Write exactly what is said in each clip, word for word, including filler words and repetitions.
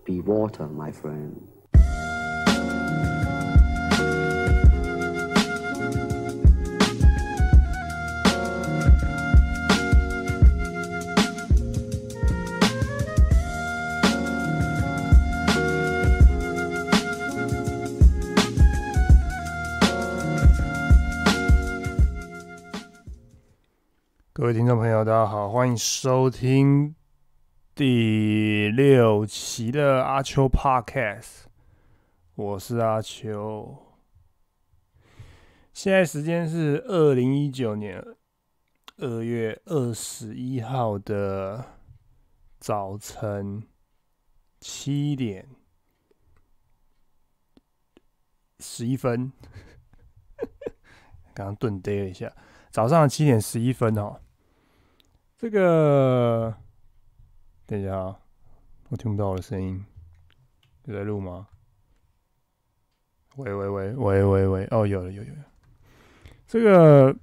Be water, my friend. 各位听众朋友，大家好，欢迎收听第六期的阿秋 Podcast， 我是阿秋。现在时间是二零一九年二月二十一号的早晨七点十一分，刚刚顿呆了一下，早上七点十一分哦。这个，等一下啊，我听不到我的声音，有在录吗？喂喂喂喂喂喂，哦，有了有有有。这个，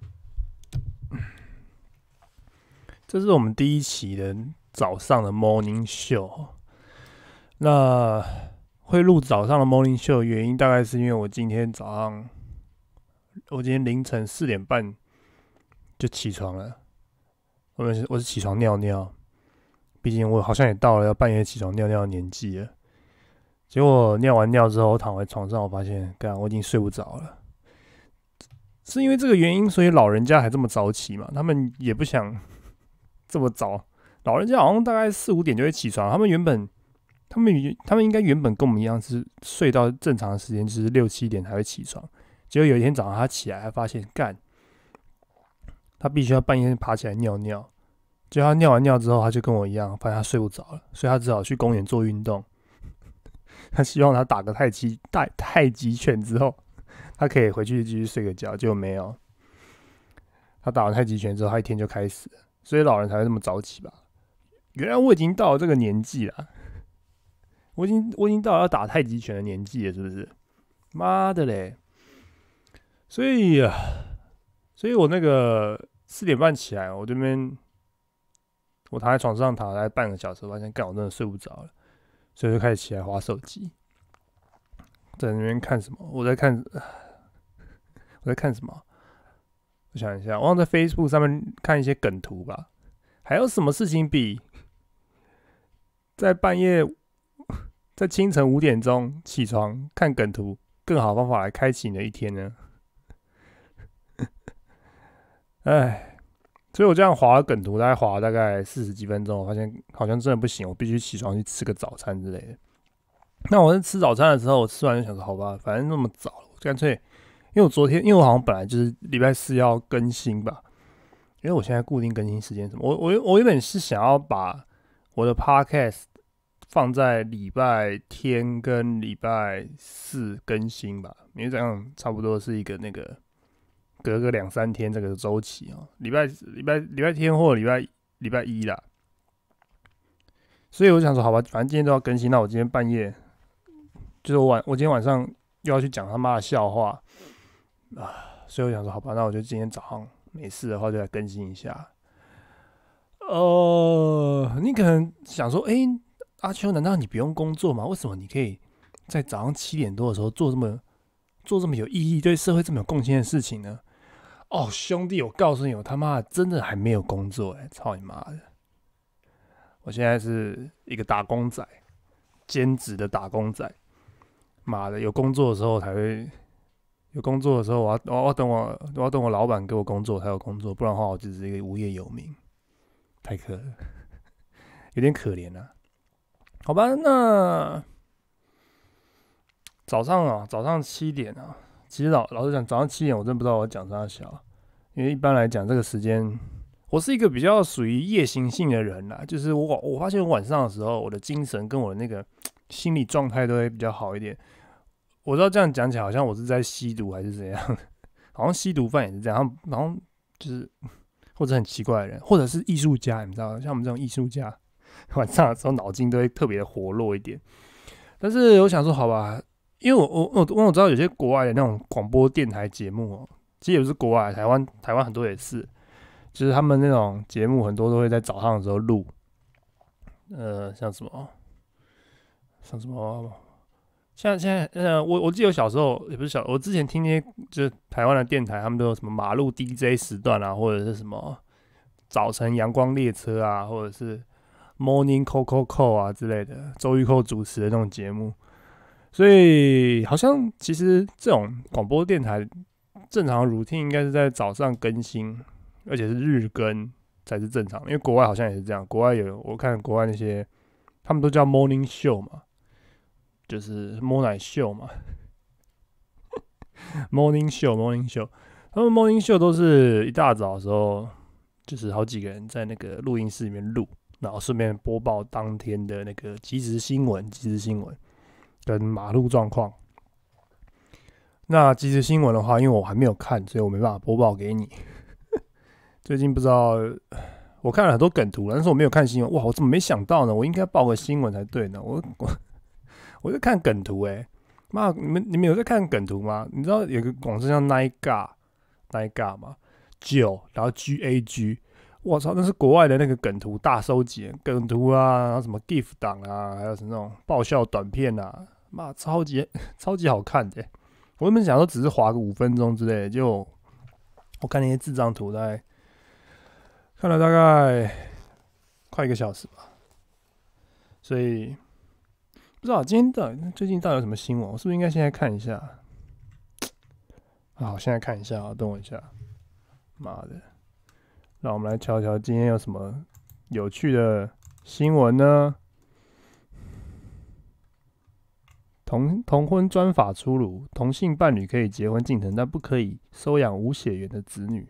这是我们第一期的早上的 morning show。那会录早上的 morning show 的原因，大概是因为我今天早上，我今天凌晨四点半就起床了。我是我是起床尿尿，毕竟我好像也到了要半夜起床尿尿的年纪了。结果尿完尿之后，我躺回床上，我发现，干，我已经睡不着了。是因为这个原因，所以老人家还这么早起嘛？他们也不想这么早。老人家好像大概四五点就会起床，他们原本，他们他们应该原本跟我们一样，是睡到正常的时间，就是六七点才会起床。结果有一天早上他起来，他发现，干。他必须要半夜爬起来尿尿，结果他尿完尿之后，他就跟我一样，发现他睡不着了，所以他只好去公园做运动。他希望他打个太极太太极拳之后，他可以回去继续睡个觉，结果没有。他打完太极拳之后，他一天就开始了，所以老人才会这么早起吧？原来我已经到了这个年纪了，我已经我已经到了要打太极拳的年纪了，是不是？妈的嘞！所以啊。所以我那个四点半起来，我这边我躺在床上躺了大概半个小时，发现干我真的睡不着了，所以就开始起来滑手机，在那边看什么？我在看，我在看什么？我想一下，我好像在 Facebook 上面看一些梗图吧。还有什么事情比在半夜，在清晨五点钟起床看梗图更好的方法来开启你的一天呢？哎，所以我这样滑梗图，大概滑了大概四十几分钟，我发现好像真的不行，我必须起床去吃个早餐之类的。那我在吃早餐的时候，我吃完就想说，好吧，反正那么早，我干脆，因为我昨天，因为我好像本来就是礼拜四要更新吧，因为我现在固定更新时间什么，我我我原本是想要把我的 podcast 放在礼拜天跟礼拜四更新吧，因为这样差不多是一个那个。隔个两三天这个周期哦，礼拜礼拜礼拜天或礼拜礼拜一啦，所以我想说，好吧，反正今天都要更新，那我今天半夜就是我晚，我今天晚上又要去讲他妈的笑话啊，所以我想说，好吧，那我就今天早上没事的话就来更新一下。呃，你可能想说，哎、欸，阿秋，难道你不用工作吗？为什么你可以在早上七点多的时候做这么做这么有意义、对社会这么有贡献的事情呢？哦，兄弟，我告诉你，我他妈的真的还没有工作哎、欸！操你妈的！我现在是一个打工仔，兼职的打工仔。妈的，有工作的时候才会有工作的时候我，我要我要等我我要等我老板给我工作才有工作，不然的话我只是一个无业游民，太可了，有点可怜啊。好吧，那早上啊，早上七点啊。其实老老实讲，早上七点我真的不知道我讲啥小，因为一般来讲这个时间，我是一个比较属于夜行性的人啦。就是我我发现我晚上的时候，我的精神跟我的那个心理状态都会比较好一点。我知道这样讲起来好像我是在吸毒还是怎样，好像吸毒犯也是这样，然后就是或者很奇怪的人，或者是艺术家，你知道，像我们这种艺术家，晚上的时候脑筋都会特别的活络一点。但是我想说，好吧。因为我我我我知道有些国外的那种广播电台节目哦，其实也不是国外，台湾台湾很多也是，就是他们那种节目很多都会在早上的时候录，呃，像什么像什么，现在现在呃，我我记得我小时候也不是小，我之前听那些就是台湾的电台，他们都有什么马路 D J 时段啊，或者是什么早晨阳光列车啊，或者是 Morning Coco Co 啊之类的，周玉蔻主持的那种节目。所以好像其实这种广播电台正常的 routine 应该是在早上更新，而且是日更才是正常的。因为国外好像也是这样，国外有我看国外那些他们都叫 morning show 嘛，就是摸奶秀嘛，morning show morning show，他们 morning show 都是一大早的时候，就是好几个人在那个录音室里面录，然后顺便播报当天的那个即时新闻，即时新闻。跟马路状况。那即时新闻的话，因为我还没有看，所以我没办法播报给你。最近不知道，我看了很多梗图，但是我没有看新闻。哇，我怎么没想到呢？我应该报个新闻才对呢。我我我在看梗图哎、欸，妈，你们你们有在看梗图吗？你知道有个广式叫 Nine Ga Nine Ga 吗？九，然后 G A G。我操，那是国外的那个梗图大收集，梗图啊，然后什么 GIF 档啊，还有什么那种爆笑短片啊，妈，超级超级好看的、欸。我原本想说只是滑个五分钟之类的，就我看那些智障图，大概看了大概快一个小时吧。所以不知道今天到底最近到底有什么新闻，我是不是应该现在看一下？好，现在看一下啊，等我一下。妈的！让我们来瞧瞧今天有什么有趣的新闻呢？同同婚专法出炉，同性伴侣可以结婚进城，但不可以收养无血缘的子女。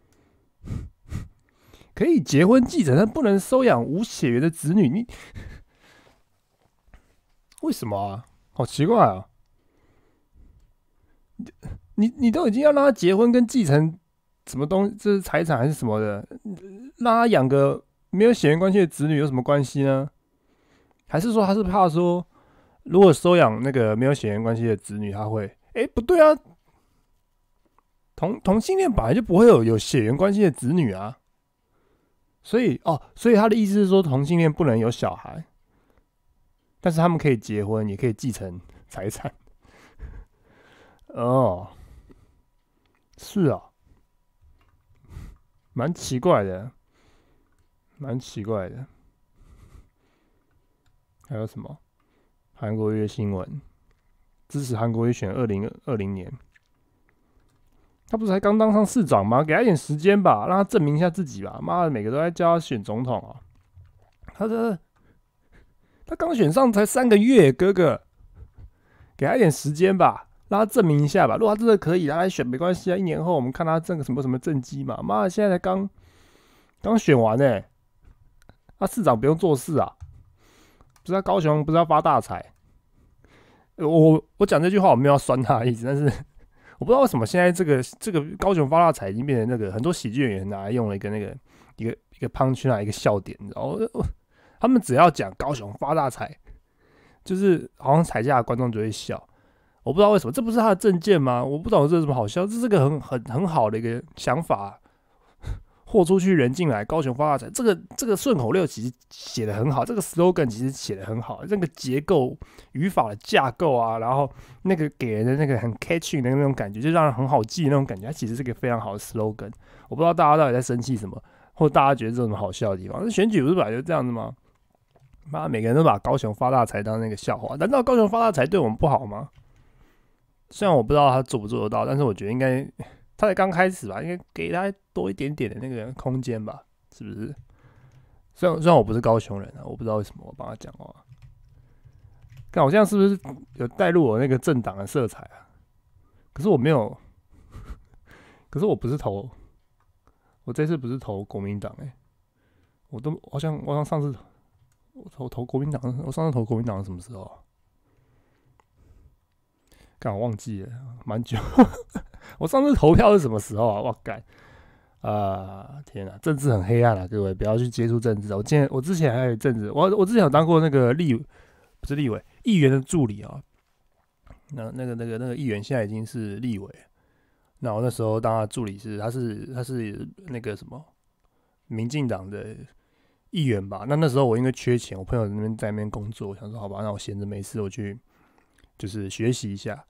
可以结婚继承，但不能收养无血缘的子女，你为什么啊？好奇怪啊！你你都已经要让他结婚跟继承什么东西，这是财产还是什么的？让他养个没有血缘关系的子女有什么关系呢？还是说他是怕说，如果收养那个没有血缘关系的子女，他会？哎、欸，不对啊，同同性恋本来就不会有有血缘关系的子女啊。所以哦，所以他的意思是说，同性恋不能有小孩，但是他们可以结婚，也可以继承财产。哦，是啊，蛮奇怪的，蛮奇怪的。还有什么？韩国瑜的新闻，支持韩国瑜选二零二零年。他不是才刚当上市长吗？给他一点时间吧，让他证明一下自己吧。妈的，每个都在叫他选总统啊！他这他刚选上才三个月，哥哥，给他一点时间吧，让他证明一下吧。如果他真的可以，他来选没关系啊。一年后我们看他挣个什么什么政绩嘛。妈的，现在才刚刚选完呢、欸，他市长不用做事啊。不是他高雄不是要发大财？我我讲这句话我没有要酸他的意思，但是我不知道为什么现在这个这个高雄发大财已经变成那个很多喜剧演员拿来用了一个那个一个一个 punch line 一个笑点，你知道吗？他们只要讲高雄发大财，就是好像台下的观众就会笑。我不知道为什么，这不是他的政见吗？我不懂这有什么好笑，这是个很很很好的一个想法。豁出去人进来，高雄发大财。这个这个顺口溜其实写的很好，这个 slogan 其实写的很好，那个结构、语法的架构啊，然后那个给人的那个很 catchy 的那种感觉，就让人很好记的那种感觉，它其实是个非常好的 slogan。我不知道大家到底在生气什么，或者大家觉得这有什么好笑的地方。那选举不是本来就这样子吗？妈，每个人都把高雄发大财当那个笑话，难道高雄发大财对我们不好吗？虽然我不知道他做不做得到，但是我觉得应该。他才刚开始吧，应该给他多一点点的那个空间吧，是不是？虽然虽然我不是高雄人啊，我不知道为什么我帮他讲话。看我这样是不是有带入我那个政党的色彩啊？可是我没有，可是我不是投，我这次不是投国民党哎、欸，我都好像我好像上次我投投国民党，我上次投国民党是什么时候啊？干我忘记了，蛮久。我上次投票是什么时候啊？我干啊！天哪，政治很黑暗啊！各位不要去接触政治。我之前我之前还有政治，我我之前有当过那个立，不是立委，议员的助理啊。那那个那个那个议员现在已经是立委。那我那时候当他助理是，他是他是那个什么，民进党的一元吧。那那时候我因为缺钱，我朋友那边在那边工作，我想说好吧，那我闲着没事，我去就是学习一下。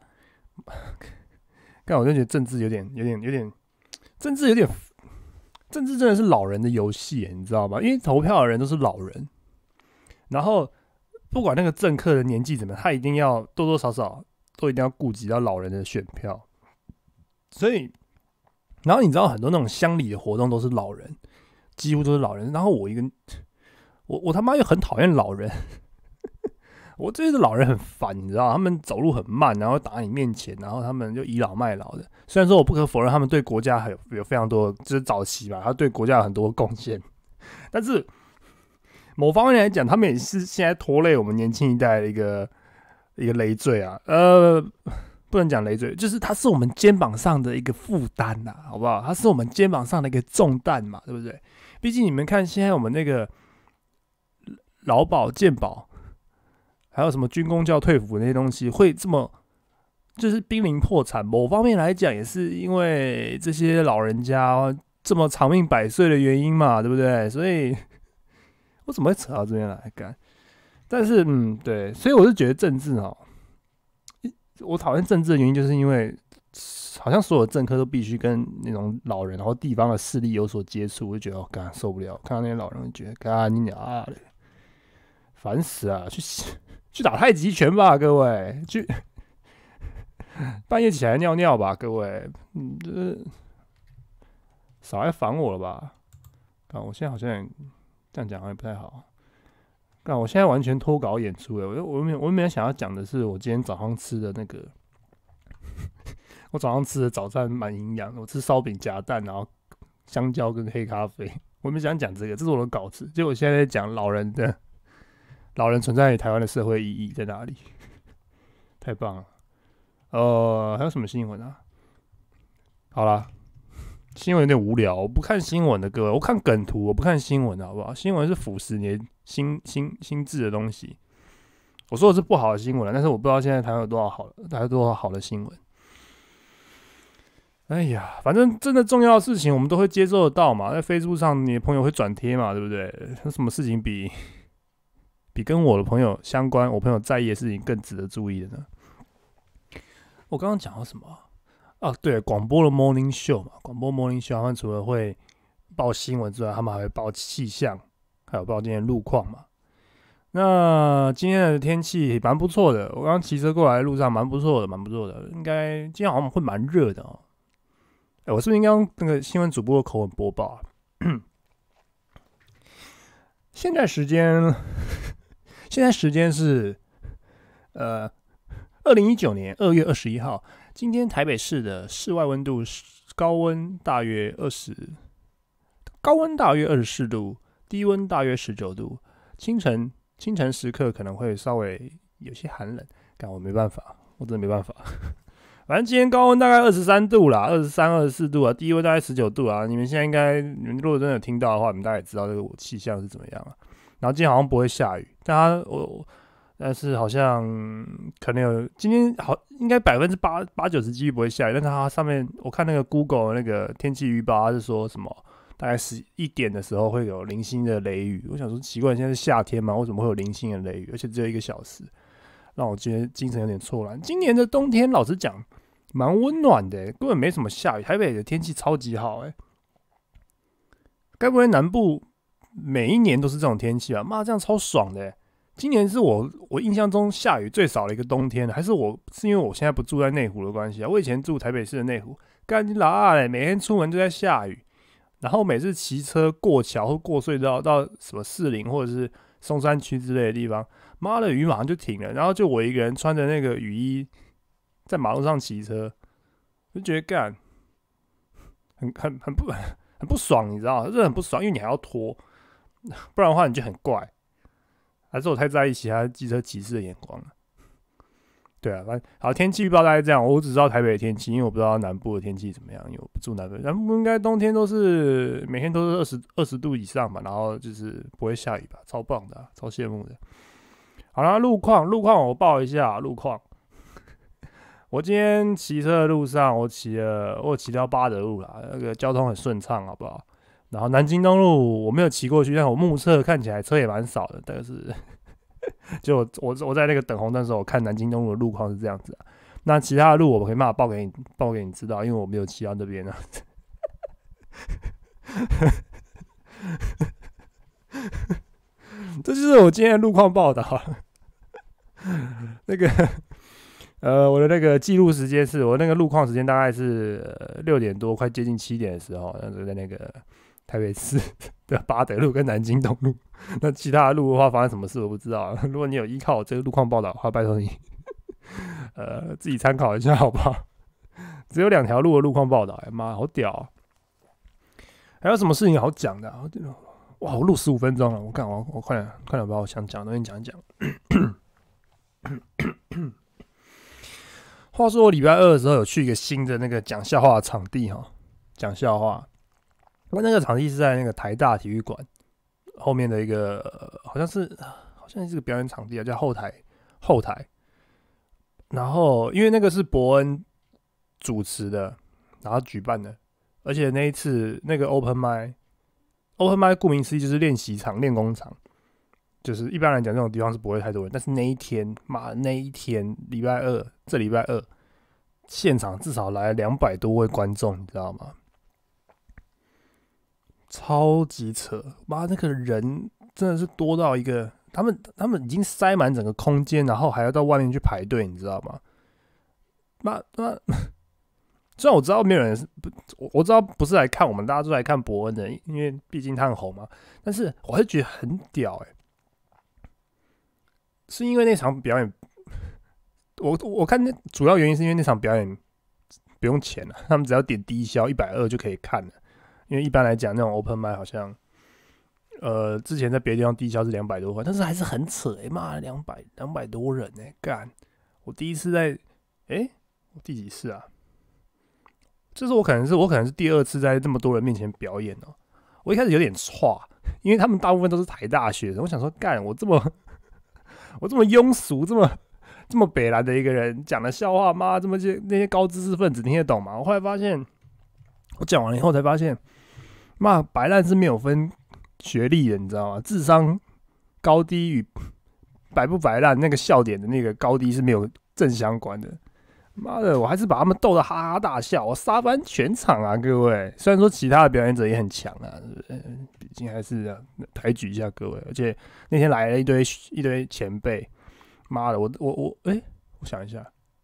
但我就觉得政治有点、有点、有点，政治有点，政治真的是老人的游戏，你知道吗？因为投票的人都是老人，然后不管那个政客的年纪怎么样，他一定要多多少少都一定要顾及到老人的选票，所以，然后你知道很多那种乡里的活动都是老人，几乎都是老人。然后我一个，我我他妈又很讨厌老人。我这些老人很烦，你知道，他们走路很慢，然后打你面前，然后他们就倚老卖老的。虽然说我不可否认他们对国家还有有非常多，就是早期吧，他对国家有很多贡献，但是某方面来讲，他们也是现在拖累我们年轻一代的一个一个累赘啊。呃，不能讲累赘，就是他是我们肩膀上的一个负担呐，好不好？他是我们肩膀上的一个重担嘛，对不对？毕竟你们看，现在我们那个劳保、健保。还有什么军公教退抚那些东西会这么就是濒临破产？某方面来讲，也是因为这些老人家这么长命百岁的原因嘛，对不对？所以我怎么会扯到这边来干？但是，嗯，对，所以我是觉得政治哦，我讨厌政治的原因，就是因为好像所有政客都必须跟那种老人，然后地方的势力有所接触，我就觉得哦，干受不了。看到那些老人，就觉得干你娘的，烦死啊！去去打太极拳吧，各位！去半夜起来尿尿吧，各位！嗯，这少来烦我了吧？啊，我现在好像这样讲好像不太好。干，我现在完全脱稿演出了。我我没我没想要讲的是，我今天早上吃的那个，我早上吃的早餐蛮营养的，我吃烧饼夹蛋，然后香蕉跟黑咖啡。我没想讲这个，这是我的稿子。结果我现在在讲老人的。老人存在于台湾的社会意义在哪里？太棒了！呃，还有什么新闻啊？好啦，新闻有点无聊，我不看新闻的各位，我看梗图，我不看新闻，好不好？新闻是腐蚀你的心心心智的东西。我说的是不好的新闻，但是我不知道现在台湾有多少好，还有多少好的新闻。哎呀，反正真的重要的事情，我们都会接受得到嘛。在 Facebook 上，你的朋友会转贴嘛，对不对？有什么事情比？比跟我的朋友相关，我朋友在意的事情更值得注意的呢？我刚刚讲到什么？哦，对，广播的 morning show 嘛，广播 morning show，他们除了会报新闻之外，他们还会报气象，还有报今天的路况嘛。那今天的天气蛮不错的，我刚刚骑车过来的路上蛮不错的，蛮不错的。应该今天好像会蛮热的哦。哎，我是不是应该用那个新闻主播的口吻播报啊？现在时间。现在时间是，呃，二零一九年二月二十一号。今天台北市的室外温度高温大约二十，高温大约二十四度，低温大约十九度。清晨清晨时刻可能会稍微有些寒冷，但我没办法，我真的没办法。反正今天高温大概二十三度啦，二十三、二十四度啊，低温大概十九度啊。你们现在应该，你们如果真的有听到的话，你们大概也知道这个气象是怎么样啊。然后今天好像不会下雨，但它我但是好像可能有今天好应该百分之八八九十几率不会下雨，但是它上面我看那个 Google 那个天气预报，它是说什么大概十一点的时候会有零星的雷雨。我想说奇怪，现在是夏天嘛，为什么会有零星的雷雨？而且只有一个小时，让我觉得精神有点错乱。今年的冬天老实讲蛮温暖的，根本没什么下雨，台北的天气超级好哎，该不会南部？每一年都是这种天气啊，妈这样超爽的。今年是我我印象中下雨最少的一个冬天，还是我是因为我现在不住在内湖的关系啊？我以前住台北市的内湖，干你老嘞，每天出门就在下雨，然后每次骑车过桥或过隧道到什么士林或者是松山区之类的地方，妈的雨马上就停了，然后就我一个人穿着那个雨衣在马路上骑车，就觉得干很很很不很不爽，你知道吗？真的很不爽，因为你还要拖。不然的话你就很怪，还是我太在意其他机车骑士的眼光了？对啊，反正好天气预报大概这样，我只知道台北的天气，因为我不知道南部的天气怎么样，因为我不住南部。南部应该冬天都是每天都是二十二十度以上吧，然后就是不会下雨吧，超棒的、啊，超羡慕的。好啦，路况路况我报一下路况。我今天骑车的路上，我骑了我骑到八德路啦，那个交通很顺畅，好不好？ 然后南京东路我没有骑过去，但我目测看起来车也蛮少的，但是就我我我在那个等红灯的时候，我看南京东路的路况是这样子啊。那其他的路我可以办法报给你报给你知道，因为我没有骑到那边啊。这就是我今天的路况报道。那个呃，我的那个记录时间是我那个路况时间大概是六点多，快接近七点的时候，那是在那个台北市的八德路跟南京东路。那其他的路的话，发生什么事我不知道。如果你有依靠我这个路况报道的话，拜托你呃自己参考一下好不好？只有两条路的路况报道，哎妈，好屌啊！还有什么事情好讲的、啊？哇，我录十五分钟了，我看我我快点快点把我想讲的东西讲一讲。话说我礼拜二的时候有去一个新的那个讲笑话的场地哈，讲笑话。那那个场地是在那个台大体育馆后面的一个、呃、好像是好像是个表演场地啊，叫后台后台。然后因为那个是伯恩主持的，然后举办的，而且那一次那个 open mic，open mic 顾名思义就是练习场、练功场。就是一般来讲，这种地方是不会太多人，但是那一天，妈，那一天礼拜二，这礼拜二，现场至少来了两百多位观众，你知道吗？超级扯，妈，那个人真的是多到一个，他们他们已经塞满整个空间，然后还要到外面去排队，你知道吗？妈妈，虽然我知道没有人是不，我知道不是来看我们，大家都来看伯恩的，因为毕竟他很红嘛，但是我还是觉得很屌哎、欸。是因为那场表演，我我看那主要原因是因为那场表演不用钱了、啊，他们只要点低消一百二就可以看了。因为一般来讲，那种 open mic 好像，呃，之前在别的地方低消是两百多块，但是还是很扯哎、欸，妈，两百两百多人哎、欸，干！我第一次在，哎、欸，我第几次啊？这是我可能是我可能是第二次在这么多人面前表演哦、喔。我一开始有点挫，因为他们大部分都是台大学生，我想说，干，我这么。我这么庸俗，这么这么北蓝的一个人讲的笑话，妈，这么些那些高知识分子听得懂吗？我后来发现，我讲完了以后才发现，妈，白烂是没有分学历的，你知道吗？智商高低与白不白烂那个笑点的那个高低是没有正相关的。妈的，我还是把他们逗得哈哈大笑，我杀翻全场啊，各位！虽然说其他的表演者也很强啊，毕竟还是抬举一下各位。而且那天来了一堆一堆前辈，妈的，我我我，哎、欸，我想一下，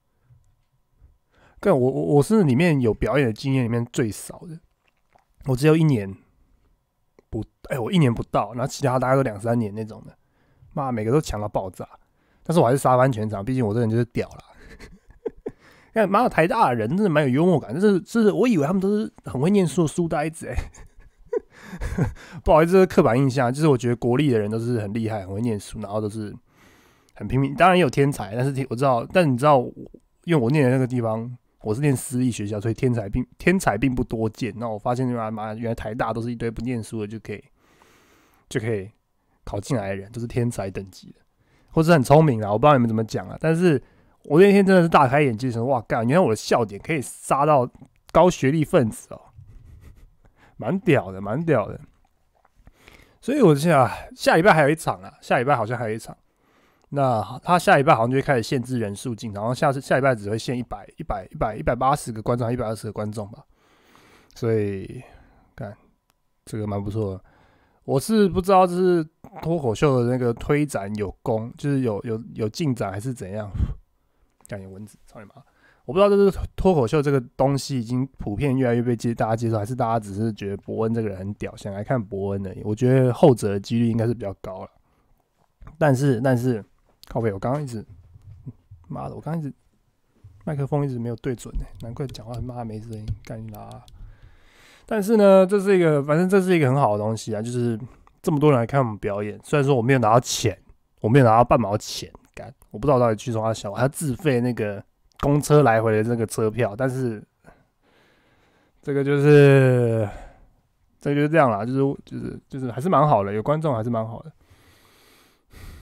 干我我我是里面有表演的经验里面最少的，我只有一年不，哎、欸，我一年不到，然后其他大概都两三年那种的，妈，每个都强到爆炸，但是我还是杀翻全场，毕竟我这人就是屌啦。看，妈的，台大的人真的蛮有幽默感，就是就是，我以为他们都是很会念书的书呆子哎、欸，不好意思，这是刻板印象，就是我觉得国立的人都是很厉害，很会念书，然后都是很拼命，当然也有天才，但是我知道，但你知道，因为我念的那个地方，我是念私立学校，所以天才并天才并不多见。那我发现原来妈，原来台大都是一堆不念书的就可以就可以考进来的人，都是天才等级的，或者很聪明啦，我不知道你们怎么讲啊，但是。我那天真的是大开眼界，说哇干，原来我的笑点可以杀到高学历分子哦，蛮屌的，蛮屌的。所以我想下礼拜还有一场啊，下礼拜好像还有一场。那他下礼拜好像就会开始限制人数进场，然后下次下礼拜只会限一百、一百、一百、一百八十个观众，一百二十个观众吧。所以干这个蛮不错的。我是不知道这是脱口秀的那个推展有功，就是有有有进展还是怎样。干有蚊子，操你妈！我不知道这是脱口秀这个东西已经普遍越来越被接大家接受，还是大家只是觉得伯恩这个人很屌，想来看伯恩而已。我觉得后者的几率应该是比较高了。但是但是，靠北，我刚刚一直，妈的，我刚刚一直麦克风一直没有对准呢、欸，难怪讲话妈没声音，干你拉！但是呢，这是一个，反正这是一个很好的东西啊，就是这么多人来看我们表演，虽然说我没有拿到钱，我没有拿到半毛钱。我不知道我到底去从他小，我还要自费那个公车来回的这个车票，但是这个就是这个就是这样啦，就是就是就是还是蛮好的，有观众还是蛮好的。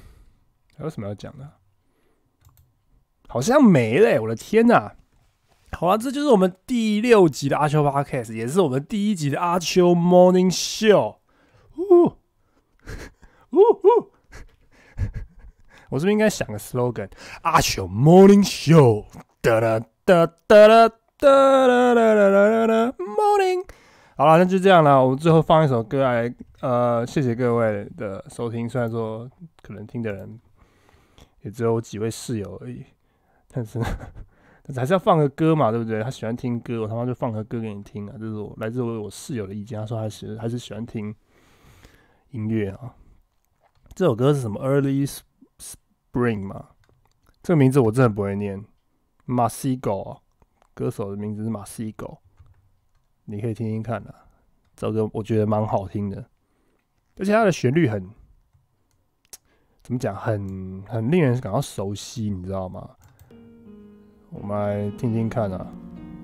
还有什么要讲的？好像没了、欸，我的天哪！ 好了，这就是我们第六集的阿秋 Podcast， 也是我们第一集的阿秋 Morning Show。呜呜呜！我是不是应该想个 slogan？ 阿秋 Morning Show， 哒啦哒哒啦哒啦啦啦啦 Morning。好了，那就这样了。我们最后放一首歌来，呃，谢谢各位的收听。虽然说可能听的人也只有几位室友而已，但是。但是还是要放个歌嘛，对不对？他喜欢听歌，我他妈就放个歌给你听啊！这是我来自我室友的意见，他说他是还是喜欢听音乐啊。这首歌是什么 ？Early Spring 嘛？这个名字我真的不会念。Masigo 啊，歌手的名字是 Masigo， 你可以听听看啊。这首歌我觉得蛮好听的，而且它的旋律很怎么讲，很很令人感到熟悉，你知道吗？我们来听听看啊。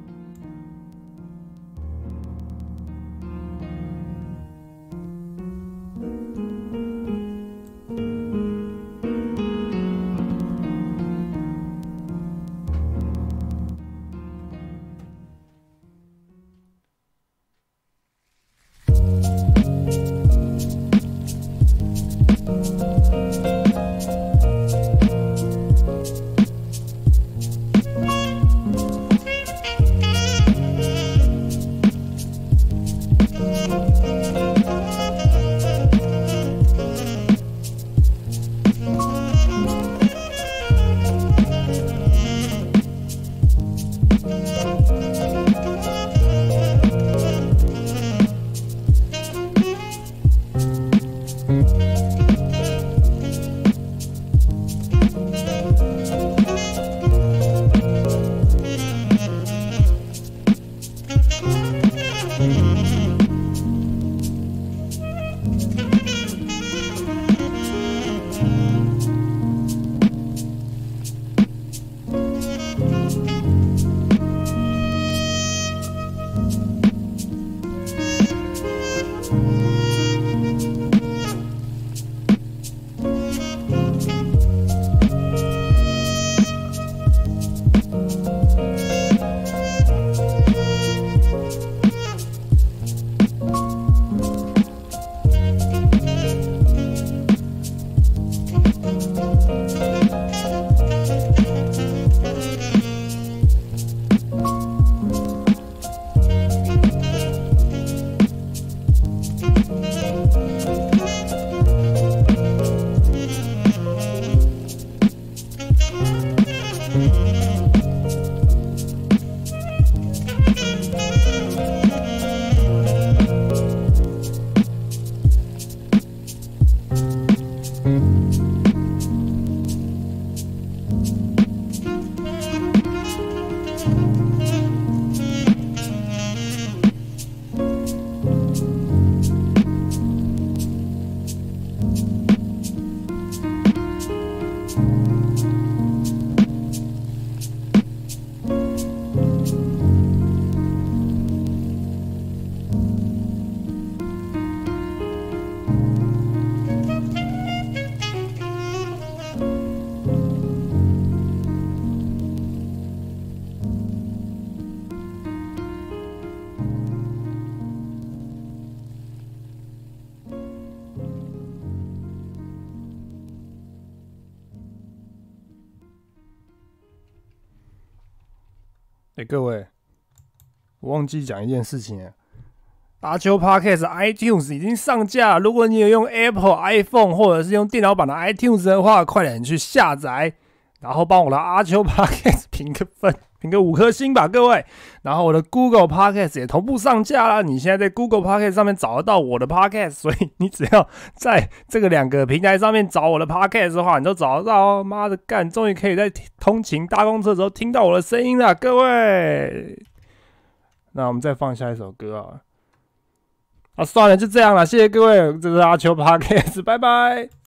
哎、欸，各位，我忘记讲一件事情了。阿秋 Podcast iTunes 已经上架了，如果你有用 Apple iPhone 或者是用电脑版的 iTunes 的话，快点去下载，然后帮我的阿秋 Podcast 评个分，评个五颗星吧，各位。然后我的 Google Podcast 也同步上架啦，你现在在 Google Podcast 上面找得到我的 Podcast， 所以你只要在这个两个平台上面找我的 Podcast 的话，你都找得到哦。妈的干，终于可以在通勤搭公车的时候听到我的声音了，各位。那我们再放下一首歌啊。啊，算了，就这样了，谢谢各位，这是阿秋 Podcast， 拜拜。